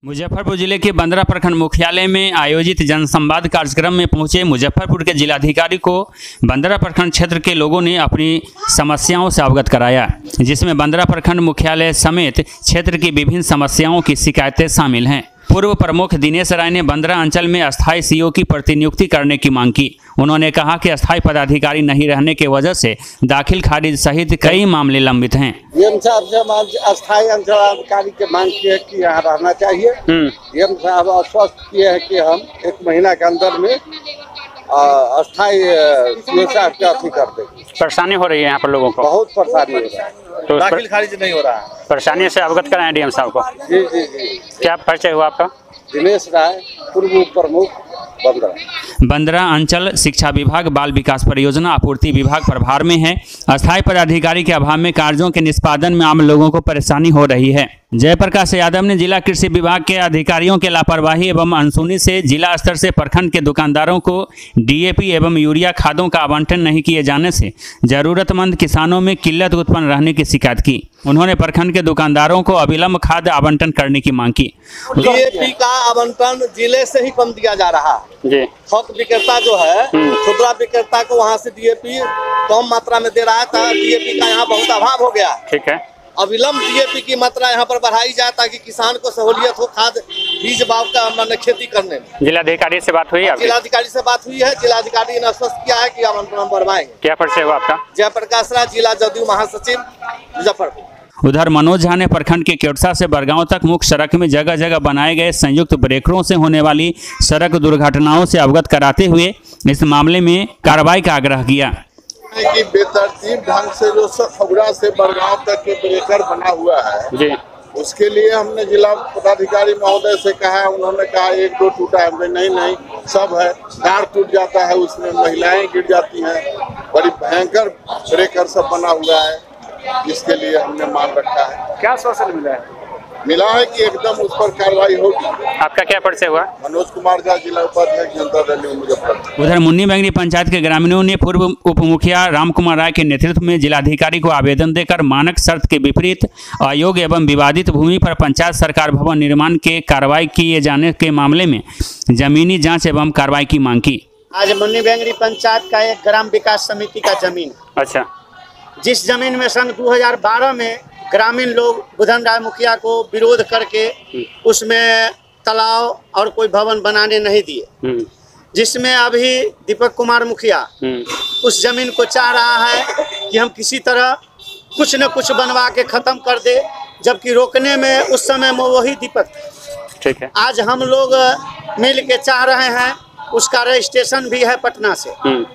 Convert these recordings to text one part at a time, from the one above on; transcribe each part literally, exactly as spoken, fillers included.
मुजफ्फरपुर जिले के बंदरा प्रखंड मुख्यालय में आयोजित जनसंवाद कार्यक्रम में पहुंचे मुजफ्फरपुर के जिलाधिकारी को बंदरा प्रखंड क्षेत्र के लोगों ने अपनी समस्याओं से अवगत कराया, जिसमें बंदरा प्रखंड मुख्यालय समेत क्षेत्र की विभिन्न समस्याओं की शिकायतें शामिल हैं। पूर्व प्रमुख दिनेश राय ने बंदरा अंचल में अस्थायी सीओ की प्रतिनियुक्ति करने की मांग की। उन्होंने कहा कि अस्थायी पदाधिकारी नहीं रहने की वजह से दाखिल खारिज सहित कई मामले लंबित हैं। एम साहब से हम अस्थायी अंचलाधिकारी की मांग की है कि यहाँ रहना चाहिए। एम साहब आश्वस्त किए हैं कि हम एक महीना के अंदर में अस्थायी सीओ साहब का अथी कर देंगे। परेशानी हो रही है यहाँ पर लोगों को, बहुत परेशानी हो रहा है, तो दाखिल खारिज नहीं हो रहा है। परेशानी से अवगत कराएं डीएम साहब को। जी जी जी। क्या परिचय हुआ आपका? दिनेश राय, पूर्व प्रमुख बंदरा। बंदरा अंचल शिक्षा विभाग बाल विकास परियोजना आपूर्ति विभाग प्रभार में है। अस्थायी पदाधिकारी के अभाव में कार्यों के निष्पादन में आम लोगों को परेशानी हो रही है। जयप्रकाश यादव ने जिला कृषि विभाग के अधिकारियों के लापरवाही एवं अनसुनी से जिला स्तर से प्रखंड के दुकानदारों को डीएपी एवं यूरिया खादों का आवंटन नहीं किए जाने से जरूरतमंद किसानों में किल्लत उत्पन्न रहने की शिकायत की। उन्होंने प्रखंड के दुकानदारों को अविलंब खाद आवंटन करने की मांग की। डीएपी का आवंटन जिले से ही कम दिया जा रहा है जी। थोक विक्रेता जो है, खुदरा विक्रेता को वहाँ से डीएपी कम मात्रा में दे रहा था। डीएपी का यहाँ बहुत अभाव हो गया। ठीक है, अविलंब डीएपी की मात्रा यहाँ पर बढ़ाई जाए ताकि किसान को सहूलियत हो खाद बीज भाव का मैंने खेती करने में। जिलाधिकारी से बात हुई? जिलाधिकारी से बात हुई है। जिलाधिकारी ने आश्वस्त किया है कि आवंटन बढ़वाएंगे। क्या परिचय हुआ आपका? जयप्रकाश राय, जिला जदयू महासचिव मुजफ्फरपुर। उधर मनोज झा ने प्रखंड के केवटसा से बरगांव तक मुख्य सड़क में जगह जगह बनाए गए संयुक्त ब्रेकरों से होने वाली सड़क दुर्घटनाओं से अवगत कराते हुए इस मामले में कार्रवाई का आग्रह किया कि बेतरतीब ढंग से जो सखौरा से बरगांव तक के ब्रेकर बना हुआ है जी, उसके लिए हमने जिला पदाधिकारी महोदय से कहा। उन्होंने कहा एक दो टूटा है, नहीं नहीं सब है। कार टूट जाता है, उसमें महिलाएं गिर जाती हैं, बड़ी भयंकर ब्रेकर सब बना हुआ है। इसके लिए हमने मांग रखा है। क्या आश्वासन मिला है? मिला है कि एकदम उस पर कार्रवाई होगी। आपका क्या परिचय हुआ? मनोज कुमार झा, जिला उपाध्यक्ष जनता दल मुजफ्फरपुर। उधर मुन्नी बैंगनी पंचायत के ग्रामीणों ने पूर्व उप मुखिया राम कुमार राय के नेतृत्व में जिलाधिकारी को आवेदन देकर मानक शर्त के विपरीत अयोग्य एवं विवादित भूमि पर पंचायत सरकार भवन निर्माण के कार्रवाई किए जाने के मामले में जमीनी जाँच एवं कार्रवाई की मांग की। आज मुन्नी बैंगनी पंचायत का एक ग्राम विकास समिति का जमीन, अच्छा, जिस जमीन में सन दो हज़ार बारह में ग्रामीण लोग बुधन राय मुखिया को विरोध करके उसमें तालाब और कोई भवन बनाने नहीं दिए, जिसमें अभी दीपक कुमार मुखिया उस जमीन को चाह रहा है कि हम किसी तरह कुछ न कुछ बनवा के खत्म कर दे, जबकि रोकने में उस समय में वही दीपक। ठीक है, आज हम लोग मिल के चाह रहे हैं, उसका रजिस्ट्रेशन भी है पटना से,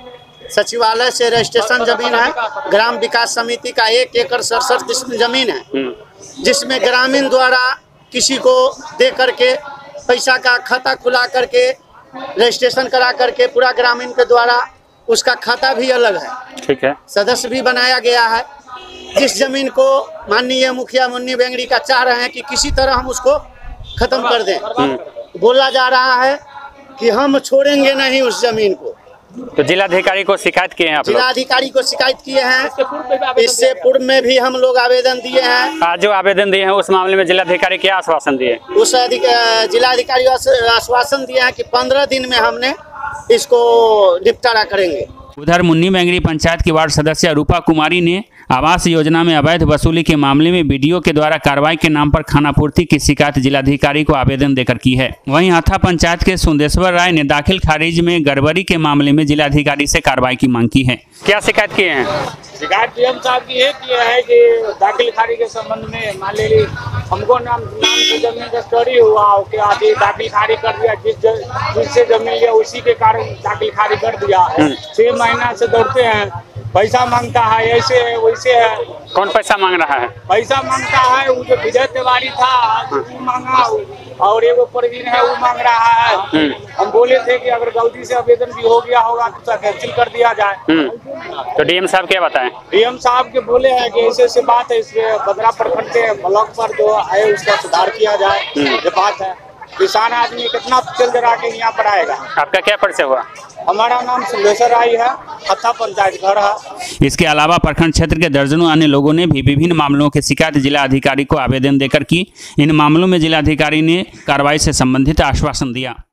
सचिवालय से रजिस्ट्रेशन जमीन है। ग्राम विकास समिति का एक एकड़ सड़सठ जमीन है, जिसमें ग्रामीण द्वारा किसी को दे करके पैसा का खाता खुला करके रजिस्ट्रेशन करा करके पूरा ग्रामीण के द्वारा उसका खाता भी अलग है। ठीक है, सदस्य भी बनाया गया है। जिस जमीन को माननीय मुखिया मुन्नी बैंगड़ी का चाह रहे हैं कि किसी तरह हम उसको खत्म कर दें, बोला जा रहा है कि हम छोड़ेंगे नहीं उस जमीन को। तो जिलाधिकारी को शिकायत किए हैं आप लोग? जिलाधिकारी को शिकायत किए हैं। इससे पूर्व में भी हम लोग आवेदन दिए हैं। आज जो आवेदन दिए हैं उस मामले में जिलाधिकारी क्या आश्वासन दिए? उस जिलाधिकारी आश्वासन दिए हैं कि पंद्रह दिन में हमने इसको निपटारा करेंगे। उधर मुन्नी बैंगरी पंचायत की वार्ड सदस्य रूपा कुमारी ने आवास योजना में अवैध वसूली के मामले में बीडीओ के द्वारा कार्रवाई के नाम पर खानापूर्ति की शिकायत जिलाधिकारी को आवेदन देकर की है। वहीं हाथा पंचायत के सुंदेश्वर राय ने दाखिल खारिज में गड़बड़ी के मामले में जिलाधिकारी से कार्रवाई की मांग की है। क्या शिकायत किए हैं? शिकायत डीएम साहब की ये किया है कि दाखिल खारिज के संबंध में मान लीजिए हमको नाम नाम से जमीन का स्टडी हुआ हो कि आदि दाखिल खारिज कर दिया, जिस जिससे जमीन लिया उसी के कारण दाखिल खारिज कर दिया है। छह महीना से दौड़ते हैं, पैसा मांगता है, ऐसे है वैसे है। कौन पैसा मांग रहा है? पैसा मांगता है वो जो विजय तिवारी था वो मांगा, और एगो प्रवीण है वो मांग रहा है। हम बोले थे कि अगर गलती से आवेदन भी हो गया होगा तो कैंसिल कर दिया जाए। तो डीएम साहब क्या बताएं? डीएम साहब के बोले हैं कि ऐसे ऐसे बात है, इसमें बंदरा प्रखंड के ब्लॉक पर जो है उसका सुधार किया जाए, ये बात है। किसान आदमी कितना चल जरा के यहाँ पर आएगा। आपका क्या परिचय हुआ? हमारा नाम सिंहेश्वर आई है, हत्था पंचायत घर है। इसके अलावा प्रखंड क्षेत्र के दर्जनों अन्य लोगों ने भी विभिन्न मामलों की शिकायत जिला अधिकारी को आवेदन देकर की। इन मामलों में जिलाधिकारी ने कार्रवाई से संबंधित आश्वासन दिया।